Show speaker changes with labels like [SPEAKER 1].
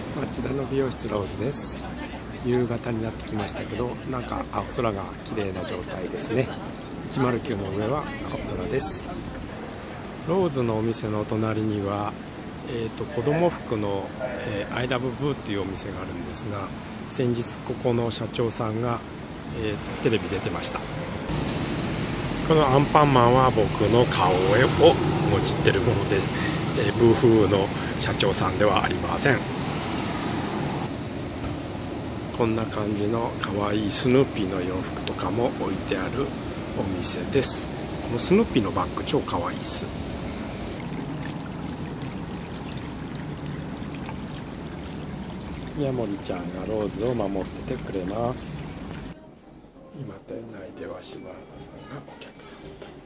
[SPEAKER 1] 町田の美容室ローズです。夕方になってきましたけど、なんか青空が綺麗な状態ですね。109の上は青空です。ローズのお店の隣には、子供服の、I love boo っていうお店があるんですが、先日ここの社長さんが、テレビ出てました。このアンパンマンは僕の顔をもじってるもので、ブーフーの社長さんではありません。こんな感じの可愛いスヌーピーの洋服とかも置いてあるお店です。このスヌーピーのバッグ超可愛いです。宮森ちゃんがローズを守っててくれます。今店内では柴原さんがお客さんと